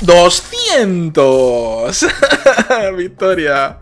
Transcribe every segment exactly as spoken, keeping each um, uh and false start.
¡doscientos! ¡Victoria!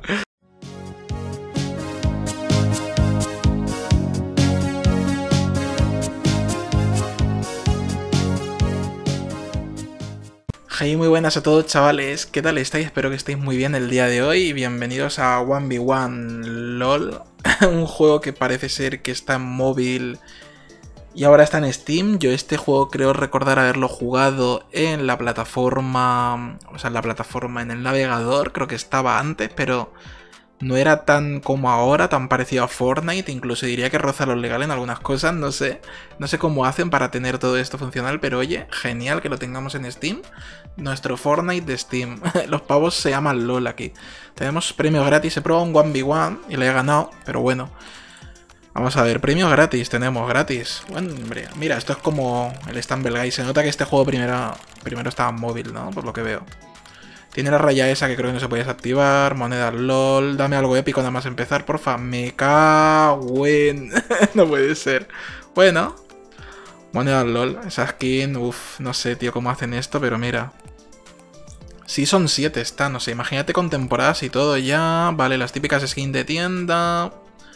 Hey, muy buenas a todos, chavales. ¿Qué tal estáis? Espero que estéis muy bien el día de hoy. Bienvenidos a uno ve uno LOL. Un juego que parece ser que está en móvil y ahora está en Steam. Yo este juego creo recordar haberlo jugado en la plataforma... O sea, en la plataforma, en el navegador. Creo que estaba antes, pero no era tan como ahora, tan parecido a Fortnite. Incluso diría que roza lo legal en algunas cosas, no sé. No sé cómo hacen para tener todo esto funcional, pero oye, genial que lo tengamos en Steam. Nuestro Fortnite de Steam. Los pavos se llaman LOL aquí. Tenemos premios gratis. He probado un uno ve uno y le he ganado, pero bueno. Vamos a ver, premios gratis, tenemos gratis. Bueno, hombre, mira, esto es como el Stumble Guys. Se nota que este juego primero, primero estaba en móvil, ¿no? Por lo que veo. Tiene la raya esa que creo que no se puede desactivar. Monedas LOL. Dame algo épico nada más empezar, porfa. Me cago en... No puede ser. Bueno. Monedas LOL. Esa skin. Uff, no sé, tío, cómo hacen esto, pero mira. Season siete está, no sé. Imagínate con temporadas y todo ya. Vale, las típicas skins de tienda.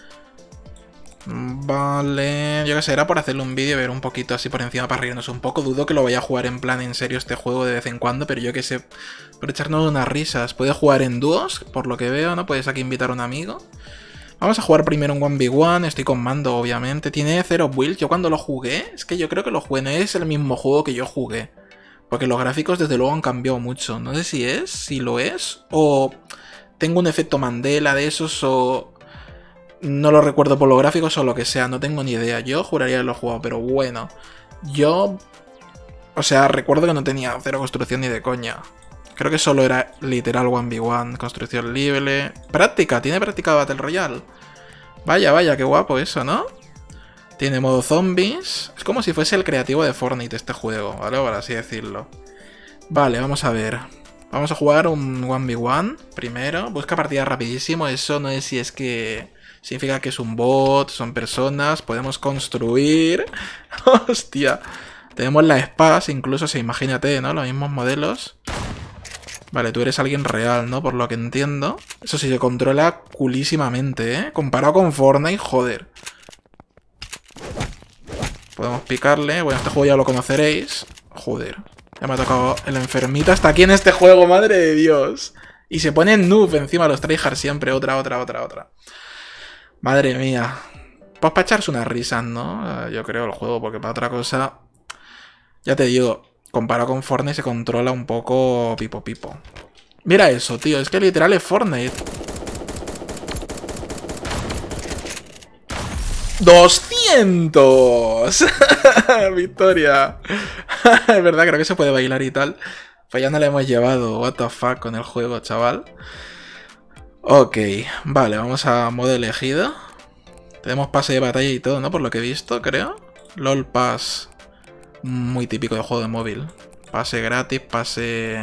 Vale, yo qué sé, era por hacerle un vídeo y ver un poquito así por encima para reírnos un poco. Dudo que lo vaya a jugar en plan en serio este juego de vez en cuando, pero yo qué sé, por echarnos unas risas. Puede jugar en dúos, por lo que veo, ¿no? Puedes aquí invitar a un amigo. Vamos a jugar primero un uno ve uno, estoy con mando, obviamente. Tiene cero build, yo cuando lo jugué, es que yo creo que lo jugué, no es el mismo juego que yo jugué. Porque los gráficos desde luego han cambiado mucho. No sé si es, si lo es, o tengo un efecto Mandela de esos, o... No lo recuerdo por los gráficos o lo que sea, no tengo ni idea. Yo juraría que lo he jugado, pero bueno. Yo... O sea, recuerdo que no tenía cero construcción ni de coña. Creo que solo era literal uno ve uno, construcción libre. Práctica, tiene práctica de Battle Royale. Vaya, vaya, qué guapo eso, ¿no? Tiene modo zombies. Es como si fuese el creativo de Fortnite este juego, ¿vale? Por así decirlo. Vale, vamos a ver. Vamos a jugar un uno ve uno primero. Busca partida rapidísimo. Eso no es si es que... Significa que es un bot, son personas, podemos construir. Hostia. Tenemos las spas, incluso, si imagínate, ¿no? Los mismos modelos. Vale, tú eres alguien real, ¿no? Por lo que entiendo. Eso sí se controla culísimamente, ¿eh? Comparado con Fortnite, joder. Podemos picarle. Bueno, este juego ya lo conoceréis. Joder. Ya me ha tocado el enfermito hasta aquí en este juego, madre de Dios. Y se pone noob encima los tryhards siempre. Otra, otra, otra, otra. Madre mía. Pues para echarse unas risas, ¿no? Yo creo el juego, porque para otra cosa... Ya te digo, comparado con Fortnite se controla un poco pipo pipo. Mira eso, tío, es que literal es Fortnite. ¡doscientos! ¡Victoria! Es verdad, creo que se puede bailar y tal. Pues ya no le hemos llevado, what the fuck, con el juego, chaval. Ok, vale, vamos a modo elegido. Tenemos pase de batalla y todo, ¿no? Por lo que he visto, creo. LOL Pass. Muy típico de juego de móvil. Pase gratis, pase...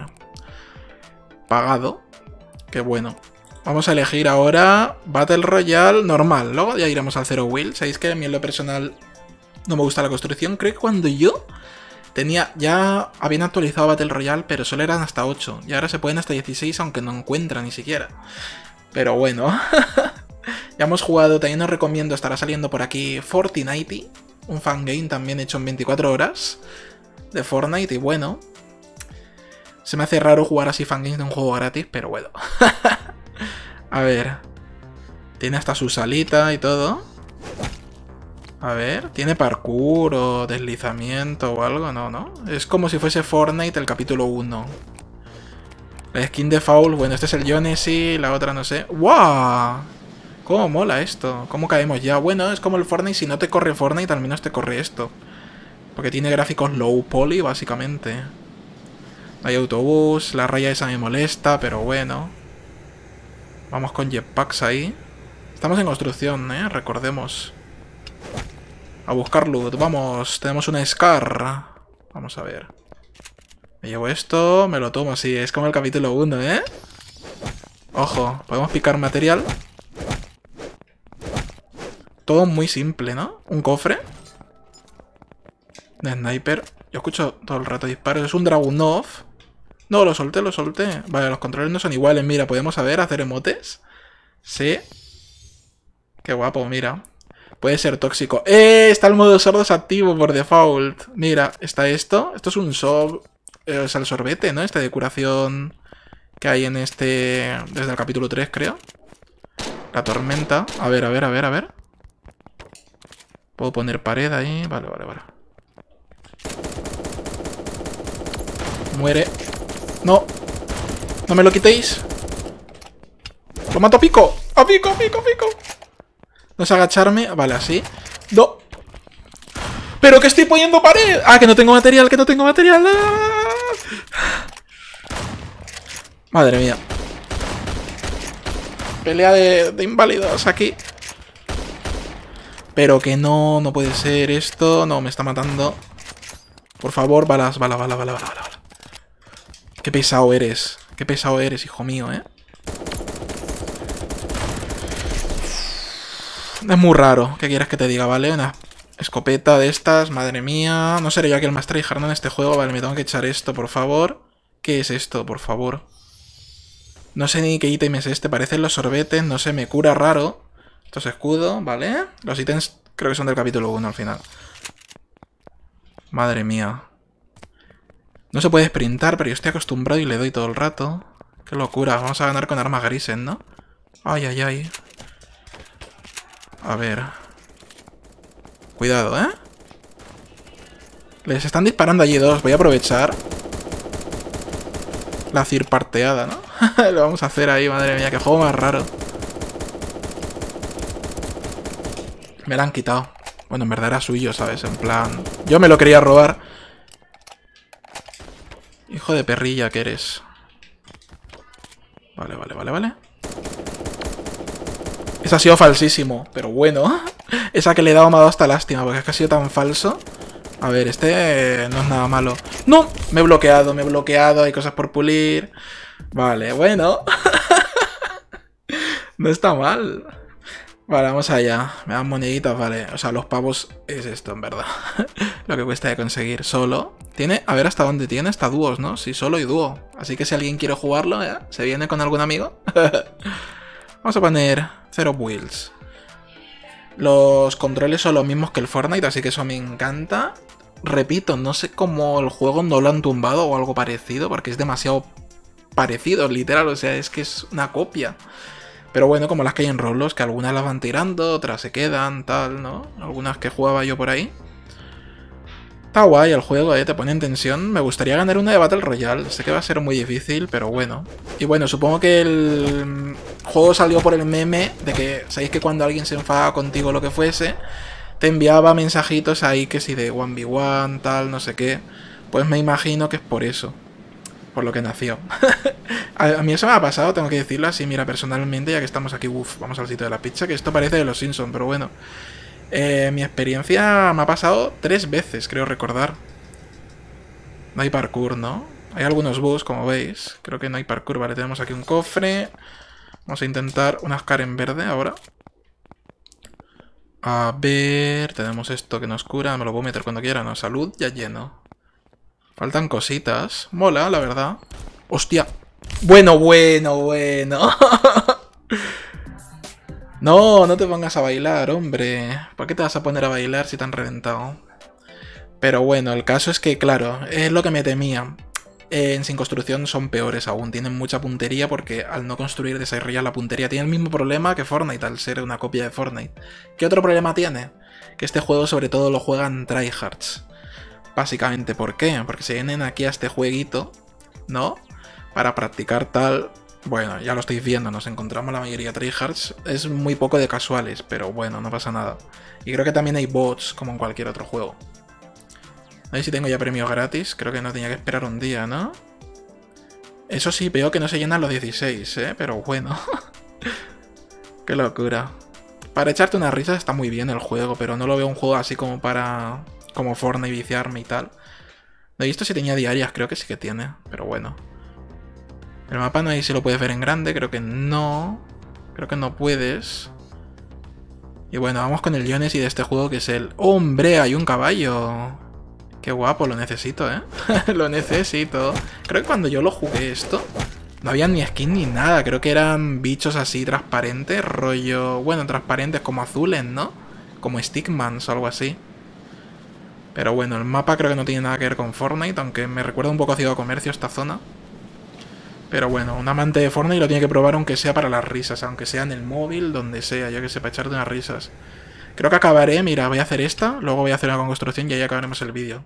pagado. Qué bueno. Vamos a elegir ahora Battle Royale normal. Luego ya iremos al Zero Will. Sabéis que a mí en lo personal no me gusta la construcción. Creo que cuando yo... Tenía, ya habían actualizado Battle Royale, pero solo eran hasta ocho. Y ahora se pueden hasta dieciséis, aunque no encuentran ni siquiera. Pero bueno. Ya hemos jugado, también os recomiendo, estará saliendo por aquí Fortnite. Un fangame también hecho en veinticuatro horas. De Fortnite, y bueno. Se me hace raro jugar así fangames de un juego gratis, pero bueno. A ver. Tiene hasta su salita y todo. A ver, ¿tiene parkour o deslizamiento o algo? No, ¿no? Es como si fuese Fortnite el capítulo uno. La skin de Foul, bueno, este es el Jonesy, la otra no sé. ¡Wow! ¿Cómo mola esto? ¿Cómo caemos ya? Bueno, es como el Fortnite, si no te corre Fortnite, al menos te corre esto. Porque tiene gráficos low poly, básicamente. No hay autobús, la raya esa me molesta, pero bueno. Vamos con jetpacks ahí. Estamos en construcción, ¿eh? Recordemos. A buscar loot, vamos, tenemos una Scar. Vamos a ver. Me llevo esto, me lo tomo así, es como el capítulo uno, ¿eh? Ojo, podemos picar material. Todo muy simple, ¿no? Un cofre. De sniper. Yo escucho todo el rato disparos, es un Dragunov. No, lo solté, lo solté. Vale, los controles no son iguales. Mira, podemos saber hacer emotes. Sí. Qué guapo, mira. Puede ser tóxico. ¡Eh! Está el modo sordos activo por default. Mira, está esto. Esto es un sob... Eh, es el sorbete, ¿no? Esta de curación que hay en este... Desde el capítulo tres, creo. La tormenta. A ver, a ver, a ver, a ver. Puedo poner pared ahí. Vale, vale, vale. Muere. No. No me lo quitéis. Lo mato a pico. A pico, a pico, a pico. No es agacharme. Vale, así. No. ¿Pero que estoy poniendo pared? Ah, que no tengo material, que no tengo material. ¡Ah! Madre mía. Pelea de, de inválidos aquí. Pero que no, no puede ser esto. No, me está matando. Por favor, balas, balas, balas, balas, balas. Qué pesado eres. Qué pesado eres, hijo mío, ¿eh? Es muy raro. ¿Qué quieres que te diga, vale? Una escopeta de estas, madre mía. No seré yo aquí el más tryhard en este juego. Vale, me tengo que echar esto, por favor. ¿Qué es esto, por favor? No sé ni qué ítem es este. Parecen los sorbetes. No sé, me cura raro. Esto es escudo, ¿vale? Los ítems creo que son del capítulo uno al final. Madre mía. No se puede sprintar, pero yo estoy acostumbrado y le doy todo el rato. Qué locura. Vamos a ganar con armas grises, ¿no? Ay, ay, ay. A ver. Cuidado, ¿eh? Les están disparando allí dos. Voy a aprovechar. La cirparteada, ¿no? Lo vamos a hacer ahí, madre mía. Qué juego más raro. Me la han quitado. Bueno, en verdad era suyo, ¿sabes? En plan... Yo me lo quería robar. Hijo de perrilla que eres. Vale, vale, vale, vale. Ese ha sido falsísimo, pero bueno. Esa que le he dado me ha dado hasta lástima, porque es que ha sido tan falso. A ver, este no es nada malo. ¡No! Me he bloqueado, me he bloqueado. Hay cosas por pulir. Vale, bueno. No está mal. Vale, vamos allá. Me dan moneditas, vale. O sea, los pavos es esto, en verdad. Lo que cuesta de conseguir solo. Tiene, a ver hasta dónde tiene, hasta dúos, ¿no? Sí, solo y dúo. Así que si alguien quiere jugarlo, ¿eh? ¿Se viene con algún amigo? Vamos a poner Zero Wheels. Los controles son los mismos que el Fortnite, así que eso me encanta. Repito, no sé cómo el juego no lo han tumbado o algo parecido, porque es demasiado parecido, literal. O sea, es que es una copia. Pero bueno, como las que hay en Roblox, que algunas las van tirando, otras se quedan, tal, ¿no? Algunas que jugaba yo por ahí. Está guay el juego, ¿eh? Te pone en tensión. Me gustaría ganar una de Battle Royale. Sé que va a ser muy difícil, pero bueno. Y bueno, supongo que el juego salió por el meme de que, ¿sabéis que cuando alguien se enfadaba contigo o lo que fuese, te enviaba mensajitos ahí que si de uno ve uno, tal, no sé qué? Pues me imagino que es por eso. Por lo que nació. a, a mí eso me ha pasado, tengo que decirlo así, mira, personalmente, ya que estamos aquí, uff, vamos al sitio de la pizza, que esto parece de los Simpsons, pero bueno. Eh, mi experiencia me ha pasado tres veces, creo recordar. No hay parkour, ¿no? Hay algunos bugs, como veis. Creo que no hay parkour, vale, tenemos aquí un cofre. Vamos a intentar una Scar en verde ahora. A ver, tenemos esto que nos cura, me lo puedo meter cuando quiera, ¿no? Salud, ya lleno. Faltan cositas. Mola, la verdad. ¡Hostia! Bueno, bueno, bueno. No, no te pongas a bailar, hombre. ¿Por qué te vas a poner a bailar si te han reventado? Pero bueno, el caso es que, claro, es lo que me temía. En Sin Construcción son peores aún. Tienen mucha puntería porque al no construir desarrollar la puntería. Tiene el mismo problema que Fortnite al ser una copia de Fortnite. ¿Qué otro problema tiene? Que este juego sobre todo lo juegan tryhards. Básicamente, ¿por qué? Porque se vienen aquí a este jueguito, ¿no? Para practicar tal... Bueno, ya lo estáis viendo, nos encontramos la mayoría tryhards. Es muy poco de casuales, pero bueno, no pasa nada. Y creo que también hay bots, como en cualquier otro juego. A ver si tengo ya premios gratis. Creo que no tenía que esperar un día, ¿no? Eso sí, veo que no se llenan los dieciséis, ¿eh? Pero bueno. Qué locura. Para echarte una risa está muy bien el juego, pero no lo veo un juego así como para... como Fortnite, viciarme y tal. No he visto si tenía diarias, creo que sí que tiene, pero bueno. El mapa no sé si lo puedes ver en grande, creo que no. Creo que no puedes. Y bueno, vamos con el Genesis de este juego que es el... ¡Hombre! Hay un caballo. Qué guapo, lo necesito, ¿eh? Lo necesito. Creo que cuando yo lo jugué esto, no había ni skin ni nada. Creo que eran bichos así transparentes, rollo... Bueno, transparentes como azules, ¿no? Como Stickmans o algo así. Pero bueno, el mapa creo que no tiene nada que ver con Fortnite, aunque me recuerda un poco a Ciudad Comercio esta zona. Pero bueno, un amante de Fortnite lo tiene que probar aunque sea para las risas, aunque sea en el móvil, donde sea, yo que sé, para echarte unas risas. Creo que acabaré, mira, voy a hacer esta, luego voy a hacer una construcción y ahí acabaremos el vídeo.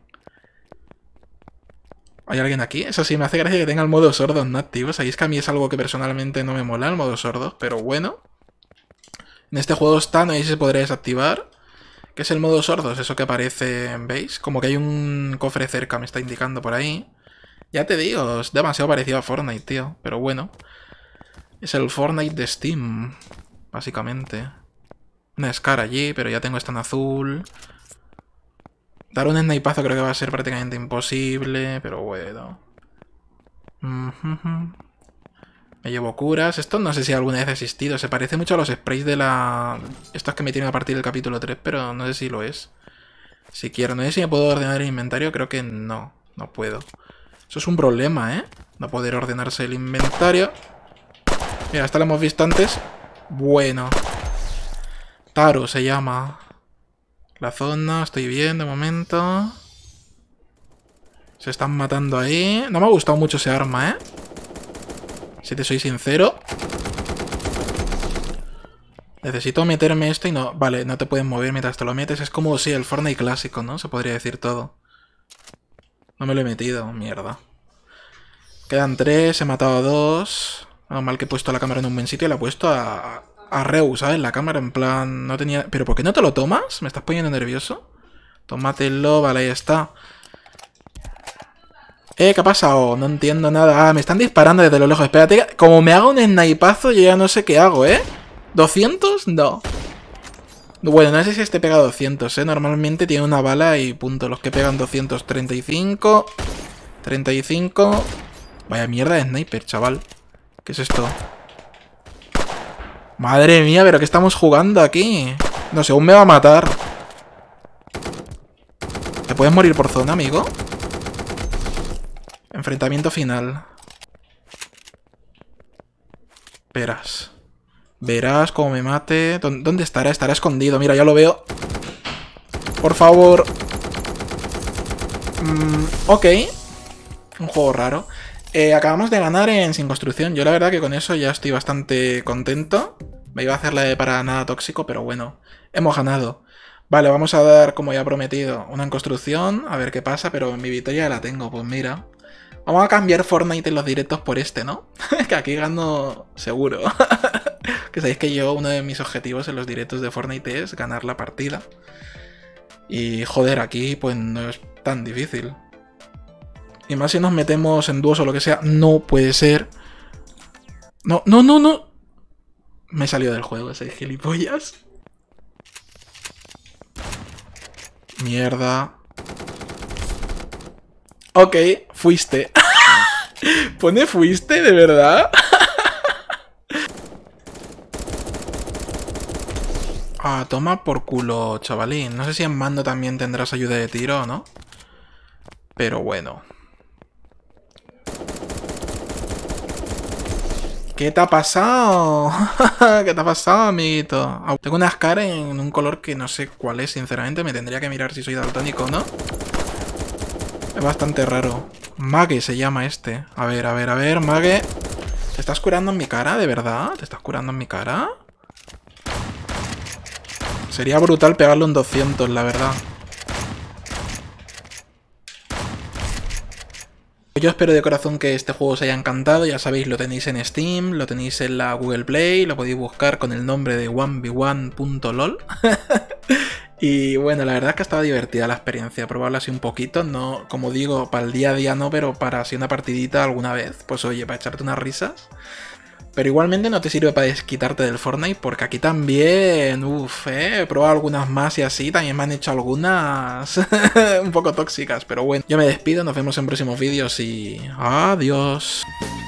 ¿Hay alguien aquí? Eso sí, me hace gracia que tenga el modo sordo no activo. Sabéis que a mí es algo que personalmente no me mola, el modo sordo, pero bueno. En este juego está, no sé si se podría desactivar. ¿Qué es el modo sordo? Es eso que aparece, ¿veis? Como que hay un cofre cerca, me está indicando por ahí. Ya te digo, es demasiado parecido a Fortnite, tío. Pero bueno. Es el Fortnite de Steam, básicamente. Una Scar allí, pero ya tengo esta en azul. Dar un snipazo creo que va a ser prácticamente imposible, pero bueno. Mm-hmm. Me llevo curas. Esto no sé si alguna vez ha existido. Se parece mucho a los sprays de la... Estos que me tienen a partir del capítulo tres, pero no sé si lo es. Si quiero. No sé si me puedo ordenar el inventario. Creo que no. No puedo. Eso es un problema, ¿eh? No poder ordenarse el inventario. Mira, esta la hemos visto antes. Bueno. Taro se llama. La zona, estoy bien de momento. Se están matando ahí. No me ha gustado mucho ese arma, ¿eh? Si te soy sincero. Necesito meterme esto y no... Vale, no te puedes mover mientras te lo metes. Es como, sí, el Fortnite clásico, ¿no? Se podría decir todo. No me lo he metido, mierda. Quedan tres, he matado a dos. Menos mal que he puesto la cámara en un buen sitio y la he puesto a... A Reu, ¿sabes? La cámara en plan... No tenía... ¿Pero por qué no te lo tomas? ¿Me estás poniendo nervioso? Tómatelo, vale, ahí está. Eh, ¿qué ha pasado? No entiendo nada. Ah, me están disparando desde lo lejos. Espérate, como me haga un snipazo yo ya no sé qué hago, ¿eh? ¿doscientos? No. Bueno, no sé si este pega doscientos, ¿eh? Normalmente tiene una bala y punto. Los que pegan doscientos treinta y cinco. treinta y cinco. Vaya mierda de sniper, chaval. ¿Qué es esto? Madre mía, pero ¿qué estamos jugando aquí? No sé, aún me va a matar. ¿Te puedes morir por zona, amigo? Enfrentamiento final. Verás. Verás cómo me mate. ¿Dónde estará? Estará escondido. Mira, ya lo veo. Por favor. Mm, ok. Un juego raro. Eh, acabamos de ganar en Sin Construcción. Yo la verdad que con eso ya estoy bastante contento. Me iba a hacer la de para nada tóxico, pero bueno. Hemos ganado. Vale, vamos a dar, como ya he prometido, una en construcción. A ver qué pasa, pero mi victoria ya la tengo. Pues mira. Vamos a cambiar Fortnite en los directos por este, ¿no? Que aquí gano seguro. Que sabéis que yo, uno de mis objetivos en los directos de Fortnite es ganar la partida. Y joder, aquí pues no es tan difícil. Y más si nos metemos en dúos o lo que sea. No puede ser. No, no, no, no. Me he salido del juego ese gilipollas. Mierda. Ok, fuiste. ¿Pone fuiste? ¿De verdad? Ah, toma por culo, chavalín. No sé si en mando también tendrás ayuda de tiro o no. Pero bueno. ¿Qué te ha pasado? ¿Qué te ha pasado, amiguito? Tengo una Scar en un color que no sé cuál es, sinceramente. Me tendría que mirar si soy daltónico o no. Es bastante raro. Mage se llama este. A ver, a ver, a ver, Mage. ¿Te estás curando en mi cara? ¿De verdad? ¿Te estás curando en mi cara? Sería brutal pegarle un doscientos, la verdad. Yo espero de corazón que este juego os haya encantado. Ya sabéis, lo tenéis en Steam, lo tenéis en la Google Play, lo podéis buscar con el nombre de one v one punto lol. Y bueno, la verdad es que estaba divertida la experiencia, probarla así un poquito, no, como digo, para el día a día no, pero para así una partidita alguna vez, pues oye, para echarte unas risas. Pero igualmente no te sirve para desquitarte del Fortnite, porque aquí también, uff, eh, he probado algunas más y así, también me han hecho algunas un poco tóxicas, pero bueno. Yo me despido, nos vemos en próximos vídeos y adiós.